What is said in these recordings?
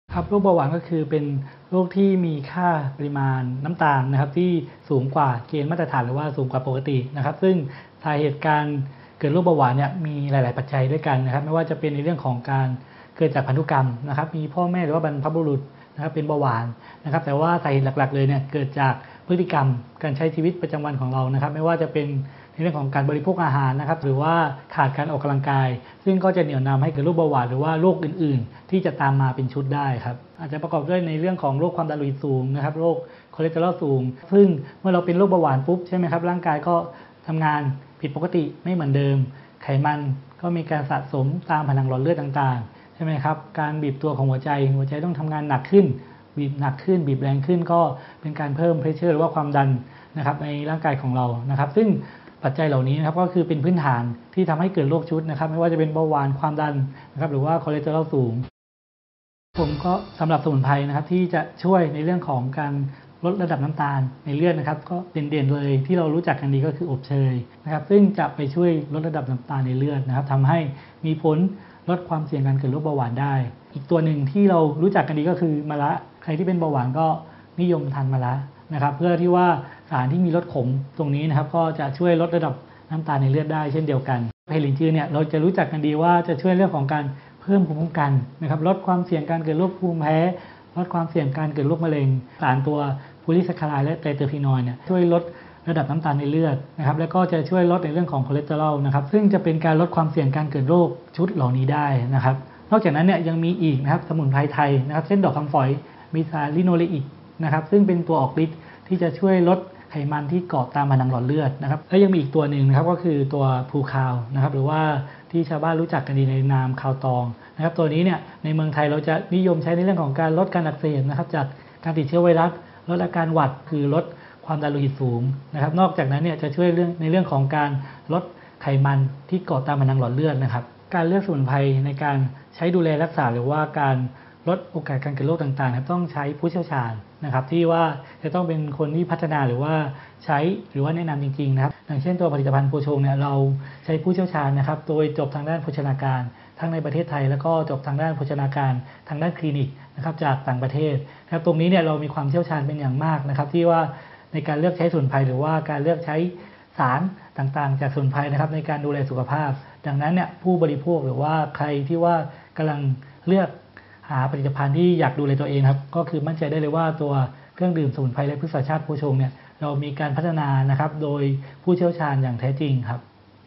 ครับโรคเบาหวานก็คือเป็นโรคที่มีค่าปริมาณน้ำตาลนะครับที่สูงกว่าเกณฑ์มาตรฐานหรือว่าสูงกว่าปกตินะครับซึ่งสาเหตุการเกิดโรคเบาหวานเนี่ยมีหลายๆปัจจัยด้วยกันนะครับไม่ว่าจะเป็นในเรื่องของการเกิดจากพันธุกรรมนะครับมีพ่อแม่หรือว่าบรรพบุรุษนะครับเป็นเบาหวานนะครับแต่ว่าสาเหตุหลักๆเลยเนี่ยเกิดจากพฤติกรรมการใช้ชีวิตประจำวันของเรานะครับไม่ว่าจะเป็นในเรื่องของการบริโภคอาหารนะครับหรือว่าขาดการออกกำลังกายซึ่งก็จะเหนี่ยวนำให้เกิดโรคเบาหวานหรือว่าโรคอื่นๆที่จะตามมาเป็นชุดได้ครับอาจจะประกอบด้วยในเรื่องของโรคความดันโลหิตสูงนะครับโรคคอเลสเตอรอลสูงซึ่งเมื่อเราเป็นโรคเบาหวานปุ๊บใช่ไหมครับร่างกายก็ทำงานผิดปกติไม่เหมือนเดิมไขมันก็มีการสะสมตามผนังหลอดเลือดต่างๆใช่ไหมครับการบีบตัวของหัวใจต้องทำงานหนักขึ้นบีบหนักขึ้นบีบแรงขึ้นก็เป็นการเพิ่มเพรสเชอร์หรือว่าความดันนะครับในร่างกายของเรานะครับซึ่งปัจจัยเหล่านี้นะครับก็คือเป็นพื้นฐานที่ทำให้เกิดโรคชุดนะครับไม่ว่าจะเป็นเบาหวานความดันนะครับหรือว่าคอเลสเตอรอลสูงผมก็สำหรับสมุนไพรนะครับที่จะช่วยในเรื่องของการลดระดับน้ำตาลในเลือดนะครับก็เด่นๆเลยที่เรารู้จักกันดีก็คืออบเชยนะครับซึ่งจะไปช่วยลดระดับน้ำตาลในเลือดนะครับทำให้มีผลลดความเสี่ยงการเกิดโรคเบาหวานได้อีกตัวหนึ่งที่เรารู้จักกันดีก็คือมะระใครที่เป็นเบาหวานก็นิยมทานมะระนะครับเพื่อที่ว่าสารที่มีรสขมตรงนี้นะครับก็จะช่วยลดระดับน้ำตาลในเลือดได้เช่นเดียวกันเพลินจือเนี่ยเราจะรู้จักกันดีว่าจะช่วยเรื่องของการเพิ่มภูมิคุ้มกันนะครับลดความเสี่ยงการเกิดโรคภูมิแพ้ลดความเสี่ยงการเกิดโรคมะเร็งสารตัวโพลีแซคคาไรด์และไตรเตอร์ฟีนอยด์เนี่ยช่วยลดระดับน้ำตาลในเลือดนะครับแล้วก็จะช่วยลดในเรื่องของคอเลสเตอรอลนะครับซึ่งจะเป็นการลดความเสี่ยงการเกิดโรคชุดเหล่านี้ได้นะครับนอกจากนั้นเนี่ยยังมีอีกนะครับสมุนไพรไทยนะครับเช่นดอกคำฝอยมีสารลิโนเลอิกนะครับซึ่งเป็นตัวออกฤทธิ์ที่จะช่วยลดไขมันที่เกาะตามผนังหลอดเลือดนะครับแล้วยังมีอีกตัวหนึ่งนะครับก็คือตัวพูคาวนะครับหรือว่าที่ชาวบ้านรู้จักกันดีในนามคาวตองนะครับตัวนี้เนี่ยในเมืองไทยเราจะนิยมใช้ในเรื่องของการลดการอักเสบนะครับจากการติดเชื้อไวรัสลดอาการหวัดคือลดความดันโลหิตสูงนะครับนอกจากนั้นเนี่ยจะช่วยในเรื่องของการลดไขมันที่เกาะตามผนังหลอดเลือดนะครับการเลือกสมุนไพรในการใช้ดูแลรักษาหรือว่าการลดโอกาสการเกิดโรคต่างๆครับต้องใช้ผู้เชี่ยวชาญนะครับที่ว่าจะต้องเป็นคนที่พัฒนาหรือว่าใช้หรือว่าแนะนำจริงๆนะครับอย่างเช่นตัวผลิตภัณฑ์โพชงเนี่ยเราใช้ผู้เชี่ยวชาญนะครับโดยจบทางด้านโภชนาการทั้งในประเทศไทยแล้วก็จบทางด้านโภชนาการทางด้านคลินิกนะครับจากต่างประเทศนะครับตรงนี้เนี่ยเรามีความเชี่ยวชาญเป็นอย่างมากนะครับที่ว่าในการเลือกใช้สมุนไพรหรือว่าการเลือกใช้สารต่างๆจากสมุนไพรนะครับในการดูแลสุขภาพดังนั้นเนี่ยผู้บริโภคหรือว่าใครที่ว่ากำลังเลือกหาผลิตภัณฑ์ที่อยากดูแลตัวเองครับก็คือมั่นใจได้เลยว่าตัวเครื่องดื่มสมุนไพรและพืชชาติโพชงเนี่ยเรามีการพัฒนานะครับโดยผู้เชี่ยวชาญอย่างแท้จริงครับ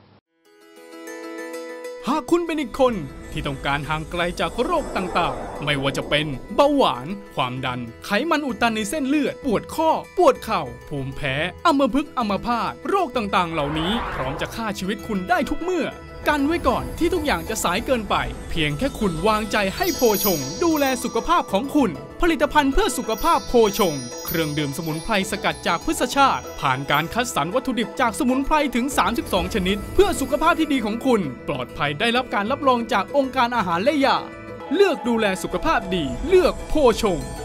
หากคุณเป็นอีกคนที่ต้องการห่างไกลจากโรคต่างๆไม่ว่าจะเป็นเบาหวานความดันไขมันอุดตันในเส้นเลือดปวดข้อปวดเข่าภูมิแพ้อัมพฤกษ์อัมพาตโรคต่างๆเหล่านี้พร้อมจะฆ่าชีวิตคุณได้ทุกเมื่อกันไว้ก่อนที่ทุกอย่างจะสายเกินไปเพียงแค่คุณวางใจให้โพชงดูแลสุขภาพของคุณผลิตภัณฑ์เพื่อสุขภาพโพชงเครื่องดื่มสมุนไพรสกัดจากพืชชาติผ่านการคัดสรรวัตถุดิบจากสมุนไพรถึง32ชนิดเพื่อสุขภาพที่ดีของคุณปลอดภัยได้รับการรับรองจากองค์การอาหารและยาเลือกดูแลสุขภาพดีเลือกโพชง